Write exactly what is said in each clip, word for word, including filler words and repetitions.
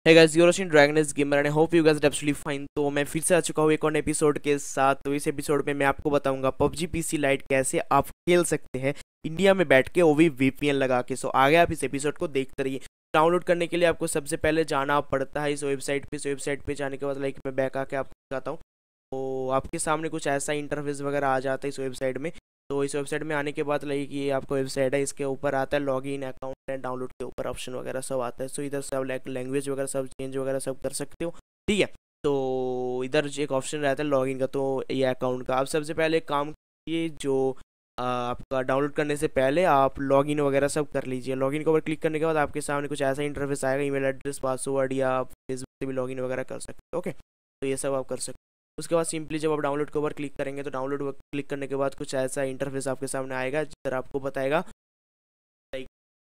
Hey guys, you're watching Dragon Age Gamer and I hope you guys are absolutely fine। तो मैं फिर से आ चुका हूँ एक और एपिसोड के साथ। तो इस एपिसोड में मैं आपको बताऊंगा पबजी पीसी लाइट कैसे आप खेल सकते हैं इंडिया में बैठ के, वो भी वीपीएन लगा के। सो आगे आप इस एपिसोड को देखते रहिए। डाउनलोड करने के लिए आपको सबसे पहले जाना पड़ता है इस वेबसाइट पे। इस वेबसाइट पे जाने के बाद लाइक मैं बैक आके आपको दिखाता हूँ, तो आपके सामने कुछ ऐसा इंटरफेस वगैरह आ जाता है इस वेबसाइट में। तो इस वेबसाइट में आने के बाद लाइक ये आपका वेबसाइट है, इसके ऊपर आता है लॉगिन अकाउंट एंड डाउनलोड के ऊपर ऑप्शन वगैरह सब आता है। सो इधर सब लाइक लैंग्वेज वगैरह सब चेंज वगैरह सब कर सकते हो, ठीक है। तो इधर एक ऑप्शन रहता है लॉगिन का, तो ये अकाउंट का आप सबसे पहले काम कीजिए, जो आ, आपका डाउनलोड करने से पहले आप लॉगिन वगैरह सब कर लीजिए। लॉगिन के ऊपर क्लिक करने के बाद आपके सामने कुछ ऐसा इंटरफेस आएगा, ईमेल एड्रेस, पासवर्ड, या आप फेसबुक से भी लॉगिन वगैरह कर सकते हो, ओके। तो ये सब आप कर सकते हो। उसके बाद सिंपली जब आप डाउनलोड के ऊपर क्लिक करेंगे तो डाउनलोड क्लिक करने के बाद कुछ ऐसा इंटरफेस आपके सामने आएगा, जिधर आपको बताएगा लाइक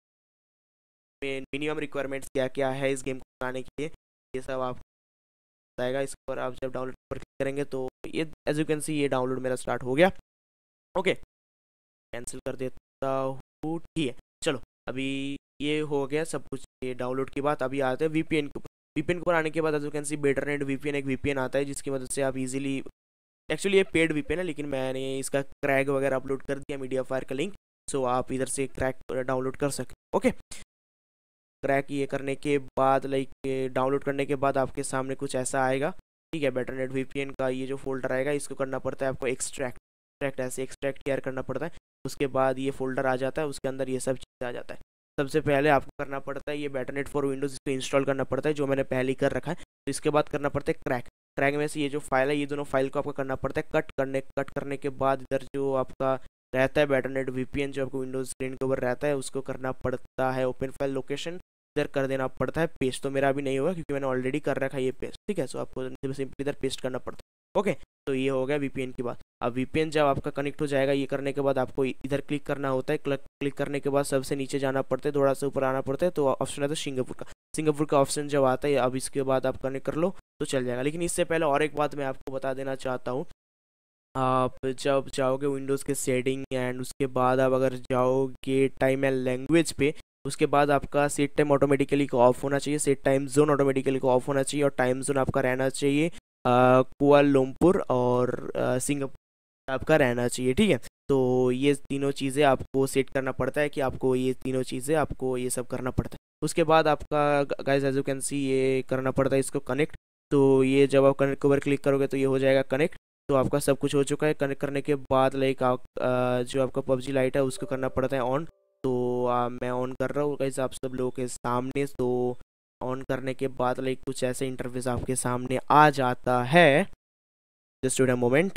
मिनिमम रिक्वायरमेंट्स क्या क्या है इस गेम को बनाने के लिए, ये सब आपको बताएगा। इसके ऊपर आप जब डाउनलोड पर क्लिक करेंगे तो ये एज यू कैन सी ये डाउनलोड मेरा स्टार्ट हो गया, ओके। कैंसिल कर देता हूँ, ठीक है। चलो अभी ये हो गया सब कुछ, ये डाउनलोड की बात। अभी आते हैं वीपीएन के ऊपर। वीपीएन के ऊपर आने के बाद as you can see Betternet VPN एक वीपीएन आता है, जिसकी मदद से आप इजीली, एक्चुअली ये पेड वीपीएन है लेकिन मैंने इसका क्रैक वगैरह अपलोड कर दिया, मीडिया फायर का लिंक। सो आप इधर से क्रैक डाउनलोड कर सकते, ओके। क्रैक ये करने के बाद लाइक डाउनलोड करने के बाद आपके सामने कुछ ऐसा आएगा, ठीक है। बेटरनेट वीपीएन का ये जो फोल्डर आएगा, इसको करना पड़ता है आपको एक्सट्रैक्ट एक्सट्रैक्ट ऐसे एक्सट्रैक्ट केयर करना पड़ता है। उसके बाद ये फोल्डर आ जाता है, उसके अंदर ये सब चीज़ आ जाता है। सबसे पहले आपको करना पड़ता है ये बेटरनेट फॉर विंडोज़, इसको इंस्टॉल करना पड़ता है, जो मैंने पहले ही कर रखा है। तो इसके बाद करना पड़ता है क्रैक। क्रैक में से ये जो फाइल है, ये दोनों फाइल को आपको करना पड़ता है कट करने कट करने के बाद इधर जो आपका रहता है बेटरनेट वीपीएन, जो आपको विंडोज स्क्रीन के ऊपर रहता है, उसको करना पड़ता है ओपन फाइल लोकेशन, इधर कर देना पड़ता है पेस्ट। तो मेरा अभी नहीं होगा क्योंकि मैंने ऑलरेडी कर रखा है ये पेस्ट, ठीक है। सो आपको सिंपली इधर पेस्ट करना पड़ता है, ओके। तो ये हो गया वीपीएन की बात। अब वीपीएन जब आपका कनेक्ट हो जाएगा, ये करने के बाद आपको इधर क्लिक करना होता है। क्लिक करने के बाद सबसे नीचे जाना पड़ता है, थोड़ा सा ऊपर आना पड़ता है, तो ऑप्शन आता है सिंगापुर का। सिंगापुर का ऑप्शन जब आता है, अब इसके बाद आप कनेक्ट कर लो तो चल जाएगा। लेकिन इससे पहले और एक बात मैं आपको बता देना चाहता हूँ। आप जब जाओगे विंडोज़ के सेटिंग एंड उसके बाद आप अगर जाओगे टाइम एंड लैंग्वेज पे, उसके बाद आपका सेट टाइम ऑटोमेटिकली को ऑफ होना चाहिए, सेट टाइम जोन ऑटोमेटिकली को ऑफ होना चाहिए, और टाइम जोन आपका रहना चाहिए कुआलालंपुर और सिंगापुर आपका रहना चाहिए, ठीक है। तो ये तीनों चीज़ें आपको सेट करना पड़ता है कि आपको ये तीनों चीज़ें आपको ये सब करना पड़ता है। उसके बाद आपका guys as you can see ये करना पड़ता है इसको कनेक्ट। तो ये जब आप कनेक्ट के ऊपर क्लिक करोगे तो ये हो जाएगा कनेक्ट। तो आपका सब कुछ हो चुका है। कनेक्ट करने के बाद लाइक आप जो आपका पबजी लाइट है उसको करना पड़ता है ऑन। तो आ, मैं ऑन कर रहा हूँ गाइस आप सब लोगों के सामने। तो ऑन करने के बाद लाइक कुछ ऐसे इंटरफेस आपके सामने आ जाता है, जस्ट वेट अ मोमेंट।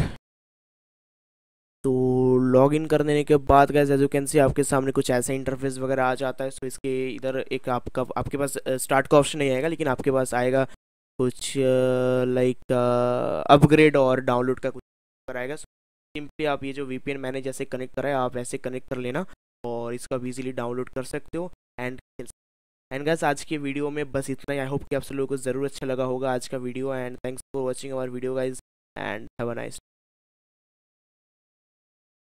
तो लॉगिन कर देने के बाद guys as you can see आपके सामने कुछ ऐसा इंटरफेस वगैरह आ जाता है। सो इसके इधर एक आपका आपके पास स्टार्ट का ऑप्शन नहीं आएगा, लेकिन आपके पास आएगा कुछ लाइक अपग्रेड और डाउनलोड का कुछ कराएगा। सिंपली आप ये जो वीपीएन मैंने जैसे कनेक्ट करा है, आप ऐसे कनेक्ट कर लेना और इसका इजीली डाउनलोड कर सकते हो एंड एंड गाइस आज की वीडियो में बस इतना ही। आई होप कि आप सब लोगों को ज़रूर अच्छा लगा होगा आज का video, and thanks for watching our video guys and have a nice